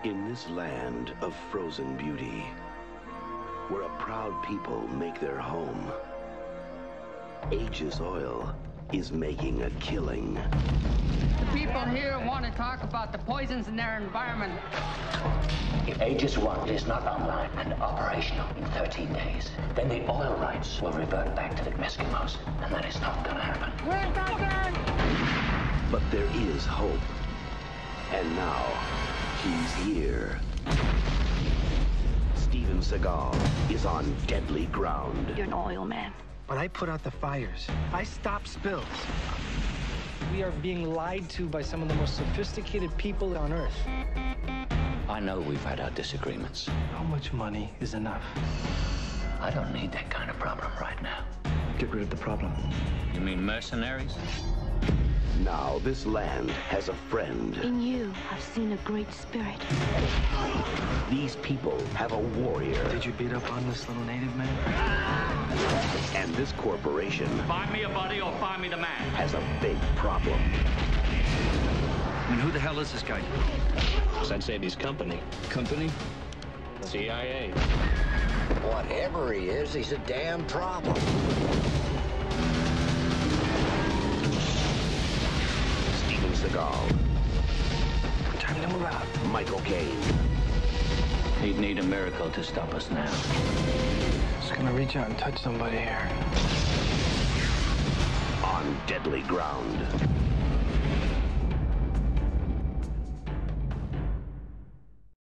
In this land of frozen beauty, where a proud people make their home, Aegis Oil is making a killing. The people here want to talk about the poisons in their environment. If Aegis 1 is not online and operational in 13 days, then the oil rights will revert back to the Eskimos, and that is not going to happen. Where's that gun? But there is hope. And now, he's here. Steven Seagal is on deadly ground. You're an oil man. But I put out the fires. I stop spills. We are being lied to by some of the most sophisticated people on Earth. I know we've had our disagreements. How much money is enough? I don't need that kind of problem right now. Get rid of the problem. You mean mercenaries? Now this land has a friend. In you, I've seen a great spirit. These people have a warrior. Did you beat up on this little native man? And this corporation Find me a buddy or find me the man. has a big problem. And who the hell is this guy? I'd say he's company. Company? CIA. Whatever he is, he's a damn problem. Steven Seagal, Time to move out. Michael Caine, He'd need a miracle to stop us now. Just gonna reach out and touch somebody here. on deadly ground.